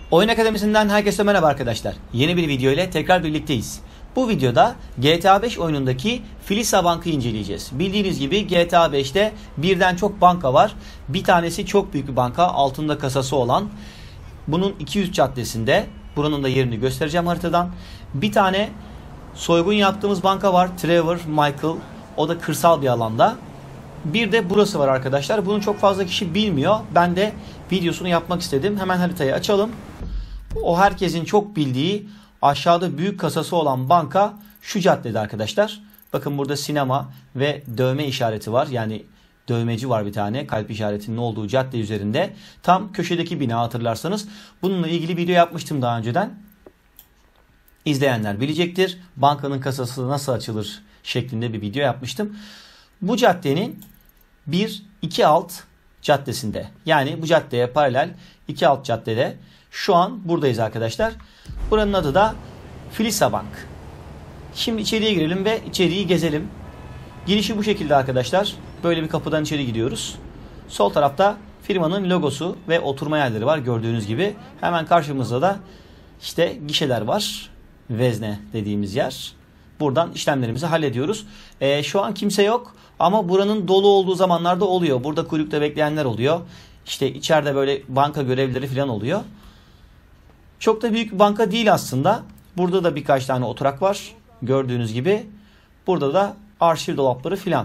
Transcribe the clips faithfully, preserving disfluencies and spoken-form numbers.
Oyun Akademisi'nden herkese merhaba arkadaşlar. Yeni bir video ile tekrar birlikteyiz. Bu videoda G T A beş oyunundaki Filisa Bank'ı inceleyeceğiz. Bildiğiniz gibi G T A beşte birden çok banka var. Bir tanesi çok büyük bir banka, altında kasası olan. Bunun iki yüz caddesinde. Buranın da yerini göstereceğim haritadan. Bir tane soygun yaptığımız banka var. Trevor, Michael. O da kırsal bir alanda. Bir de burası var arkadaşlar. Bunu çok fazla kişi bilmiyor. Ben de videosunu yapmak istedim. Hemen haritayı açalım. O herkesin çok bildiği aşağıda büyük kasası olan banka şu caddede arkadaşlar. Bakın burada sinema ve dövme işareti var. Yani dövmeci var bir tane. Kalp işaretinin olduğu cadde üzerinde. Tam köşedeki bina, hatırlarsanız. Bununla ilgili video yapmıştım daha önceden. İzleyenler bilecektir. Bankanın kasası nasıl açılır şeklinde bir video yapmıştım. Bu caddenin bir iki alt caddesinde. Yani bu caddeye paralel iki alt caddede. Şu an buradayız arkadaşlar. Buranın adı da Filisa Bank. Şimdi içeriye girelim ve içeriği gezelim. Girişi bu şekilde arkadaşlar. Böyle bir kapıdan içeri gidiyoruz. Sol tarafta firmanın logosu ve oturma yerleri var gördüğünüz gibi. Hemen karşımızda da işte gişeler var. Vezne dediğimiz yer. Buradan işlemlerimizi hallediyoruz. Ee, şu an kimse yok ama buranın dolu olduğu zamanlarda oluyor. Burada kuyrukta bekleyenler oluyor. İşte içeride böyle banka görevlileri falan oluyor. Çok da büyük bir banka değil aslında. Burada da birkaç tane oturak var. Gördüğünüz gibi. Burada da arşiv dolapları filan.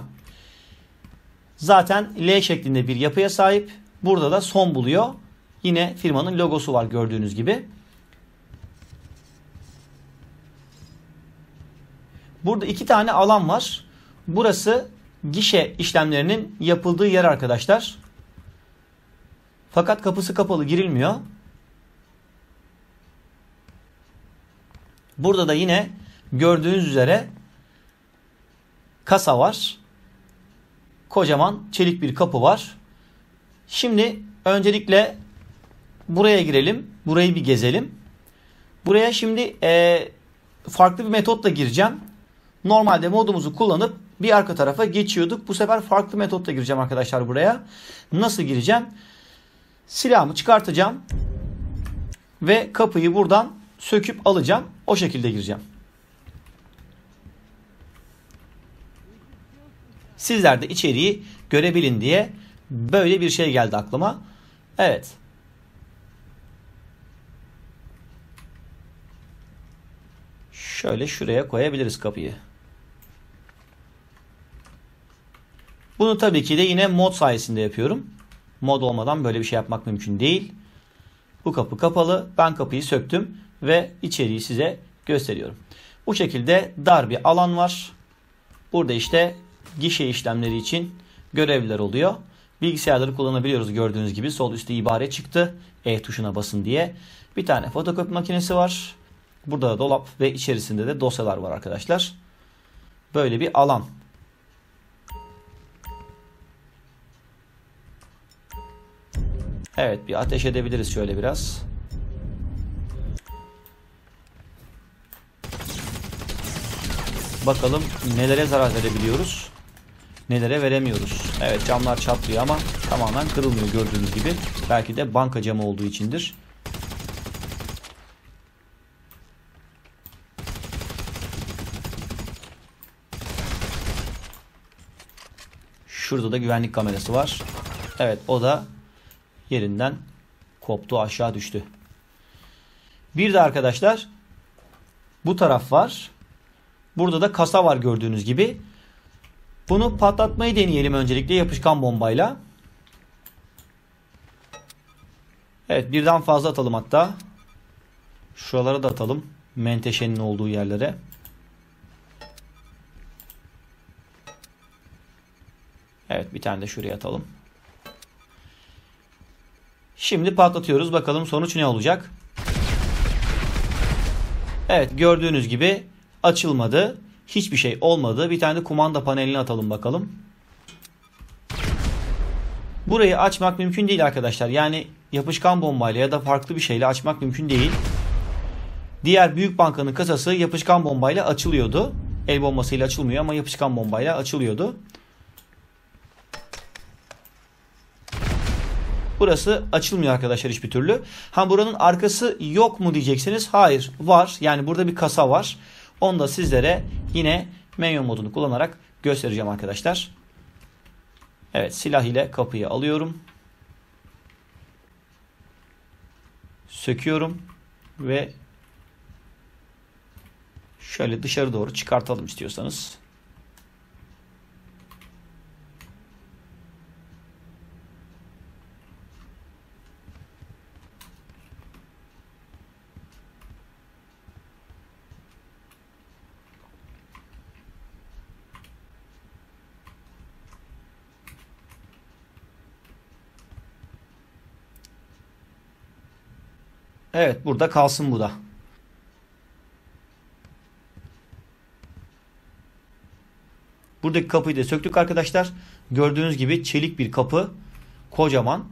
Zaten L şeklinde bir yapıya sahip. Burada da son buluyor. Yine firmanın logosu var gördüğünüz gibi. Burada iki tane alan var. Burası gişe işlemlerinin yapıldığı yer arkadaşlar. Fakat kapısı kapalı, girilmiyor. Burada da yine gördüğünüz üzere kasa var. Kocaman çelik bir kapı var. Şimdi öncelikle buraya girelim. Burayı bir gezelim. Buraya şimdi e, farklı bir metotla gireceğim. Normalde modumuzu kullanıp bir arka tarafa geçiyorduk. Bu sefer farklı metotla gireceğim arkadaşlar buraya. Nasıl gireceğim? Silahımı çıkartacağım. Ve kapıyı buradan söküp alacağım. O şekilde gireceğim. Sizler de içeriği görebilin diye böyle bir şey geldi aklıma. Evet. Şöyle şuraya koyabiliriz kapıyı. Bunu tabii ki de yine mod sayesinde yapıyorum. Mod olmadan böyle bir şey yapmak mümkün değil. Bu kapı kapalı. Ben kapıyı söktüm ve içeriği size gösteriyorum. Bu şekilde dar bir alan var. Burada işte gişe işlemleri için görevliler oluyor. Bilgisayarları kullanabiliyoruz gördüğünüz gibi. Sol üstte ibare çıktı. E tuşuna basın diye. Bir tane fotokopi makinesi var. Burada da dolap ve içerisinde de dosyalar var arkadaşlar. Böyle bir alan. Evet, bir ateş edebiliriz şöyle biraz. Bakalım nelere zarar verebiliyoruz. Nelere veremiyoruz. Evet, camlar çatlıyor ama tamamen kırılmıyor gördüğünüz gibi. Belki de banka camı olduğu içindir. Şurada da güvenlik kamerası var. Evet, o da yerinden koptu, aşağı düştü. Bir de arkadaşlar bu taraf var. Burada da kasa var gördüğünüz gibi. Bunu patlatmayı deneyelim öncelikle yapışkan bombayla. Evet, birden fazla atalım hatta. Şuralara da atalım. Menteşenin olduğu yerlere. Evet, bir tane de şuraya atalım. Şimdi patlatıyoruz. Bakalım sonuç ne olacak? Evet, gördüğünüz gibi açılmadı. Hiçbir şey olmadı. Bir tane de kumanda panelini atalım bakalım. Burayı açmak mümkün değil arkadaşlar. Yani yapışkan bombayla ya da farklı bir şeyle açmak mümkün değil. Diğer büyük bankanın kasası yapışkan bombayla açılıyordu. El bombasıyla açılmıyor ama yapışkan bombayla açılıyordu. Burası açılmıyor arkadaşlar hiçbir türlü. Ha buranın arkası yok mu diyeceksiniz. Hayır var. Yani burada bir kasa var. Onu da sizlere yine menü modunu kullanarak göstereceğim arkadaşlar. Evet, silah ile kapıyı alıyorum. Söküyorum ve şöyle dışarı doğru çıkartalım istiyorsanız. Evet, burada kalsın bu da. Buradaki kapıyı da söktük arkadaşlar. Gördüğünüz gibi çelik bir kapı. Kocaman.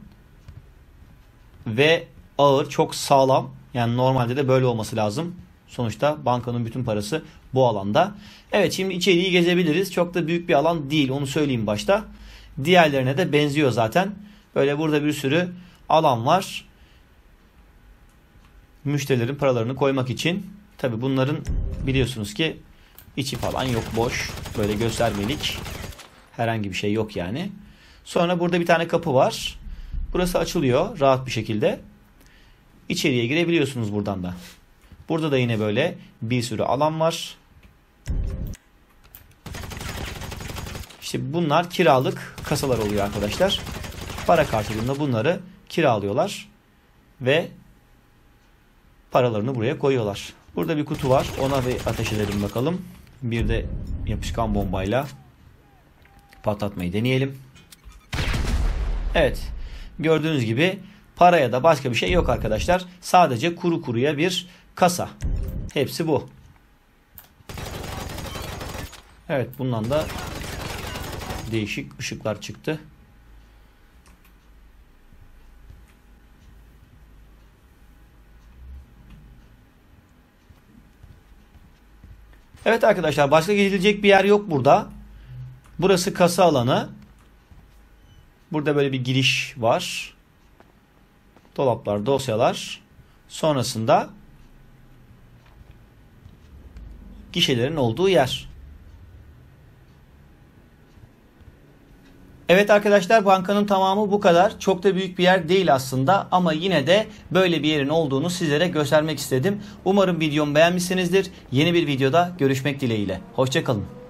Ve ağır, çok sağlam. Yani normalde de böyle olması lazım. Sonuçta bankanın bütün parası bu alanda. Evet, şimdi içeriği gezebiliriz. Çok da büyük bir alan değil, onu söyleyeyim başta. Diğerlerine de benziyor zaten. Böyle burada bir sürü alan var. Müşterilerin paralarını koymak için. Tabi bunların biliyorsunuz ki içi falan yok, boş. Böyle göstermelik. Herhangi bir şey yok yani. Sonra burada bir tane kapı var. Burası açılıyor rahat bir şekilde. İçeriye girebiliyorsunuz buradan da. Burada da yine böyle bir sürü alan var. İşte bunlar kiralık kasalar oluyor arkadaşlar. Para karşılığında bunları kiralıyorlar. Ve paralarını buraya koyuyorlar. Burada bir kutu var. Ona bir ateş edelim bakalım. Bir de yapışkan bombayla patlatmayı deneyelim. Evet. Gördüğünüz gibi paraya da başka bir şey yok arkadaşlar. Sadece kuru kuruya bir kasa. Hepsi bu. Evet, bundan da değişik ışıklar çıktı. Evet arkadaşlar, başka gidilecek bir yer yok burada. Burası kasa alanı. Burada böyle bir giriş var. Dolaplar, dosyalar. Sonrasında gişelerin olduğu yer. Evet arkadaşlar, bankanın tamamı bu kadar. Çok da büyük bir yer değil aslında ama yine de böyle bir yerin olduğunu sizlere göstermek istedim. Umarım videomu beğenmişsinizdir. Yeni bir videoda görüşmek dileğiyle. Hoşça kalın.